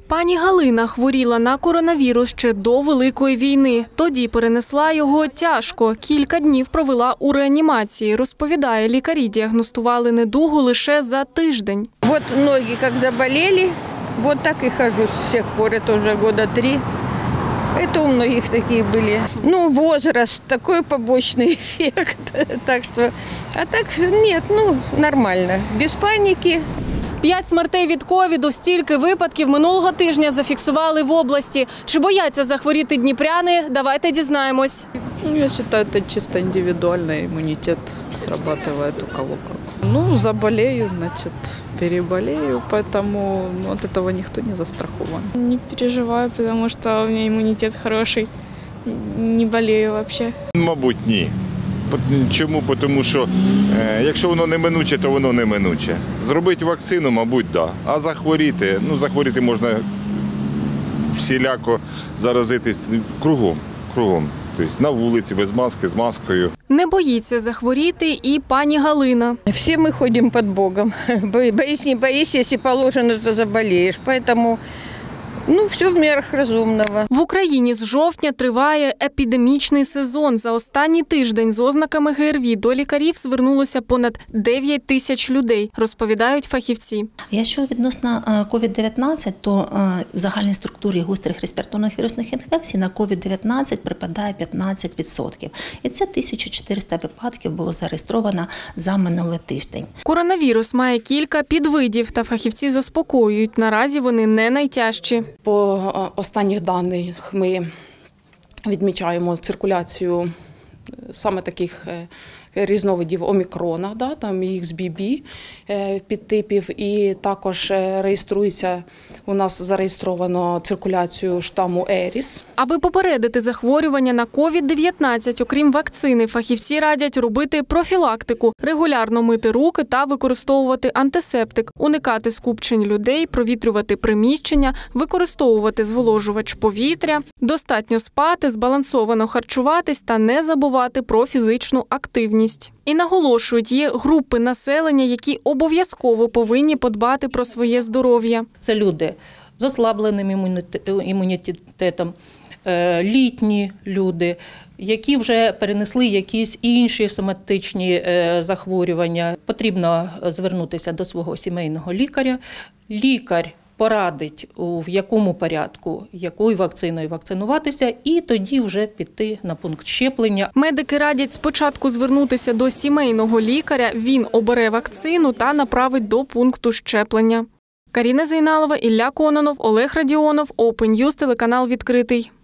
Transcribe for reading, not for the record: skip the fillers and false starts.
Пані Галина хворіла на коронавірус ще до Великої війни. Тоді перенесла його тяжко. Кілька днів провела у реанімації. Розповідає, лікарі діагностували недугу лише за тиждень. Вот ноги как заболели, вот так и хожу с тех пор, это уже года 3. Это у многих такие были. Ну, возраст, такой побочный эффект. Так что, а так нет, ну, нормально, без паники. 5 смертей від ковіду, стільки випадків минулого тижня зафіксували в області. Чи бояться захворіти дніпряни? Давайте дізнаємось. Я считаю, это чисто индивидуальный иммунитет срабатывает у кого как. Ну, заболею, значит, переболею, поэтому от этого никто не застрахован. Не переживаю, потому что у меня иммунитет хороший, не болею вообще. Мабуть, ні. Чому? Тому що якщо воно неминуче, то воно неминуче. Зробити вакцину, мабуть, так. Да. А захворіти можна всіляко заразитись кругом. Тобто на вулиці, без маски, з маскою. Не боїться захворіти і пані Галина. Все мы ходим под Богом. Боись, не боись, если положено, то заболеешь. Поэтому, ну, все в мерах розумного. В Україні з жовтня триває епідемічний сезон. За останній тиждень з ознаками ГРВІ до лікарів звернулося понад 9 тисяч людей, розповідають фахівці. Якщо відносно COVID-19, то в загальній структурі гострих респіраторних вірусних інфекцій на COVID-19 припадає 15%. І це 1400 випадків було зареєстровано за минулий тиждень. Коронавірус має кілька підвидів, та фахівці заспокоюють, наразі вони не найтяжчі. По останніх даних ми відмічаємо циркуляцію саме таких різновидів омікрона, там XBB підтипів, і також реєструється, у нас зареєстровано циркуляцію штаму Еріс. Аби попередити захворювання на COVID-19, окрім вакцини, фахівці радять робити профілактику, регулярно мити руки та використовувати антисептик, уникати скупчень людей, провітрювати приміщення, використовувати зволожувач повітря, достатньо спати, збалансовано харчуватись та не забувати про фізичну активність. І наголошують, є групи населення, які обов'язково повинні подбати про своє здоров'я. Це люди з ослабленим імунітетом, літні люди, які вже перенесли якісь інші соматичні захворювання. Потрібно звернутися до свого сімейного лікаря. Лікар порадить, в якому порядку, якою вакциною вакцинуватися, і тоді вже піти на пункт щеплення. Медики радять спочатку звернутися до сімейного лікаря, він обере вакцину та направить до пункту щеплення. Каріна Зейналова, Ілля Кононов, Олег Радіонов, Open News, телеканал «Відкритий».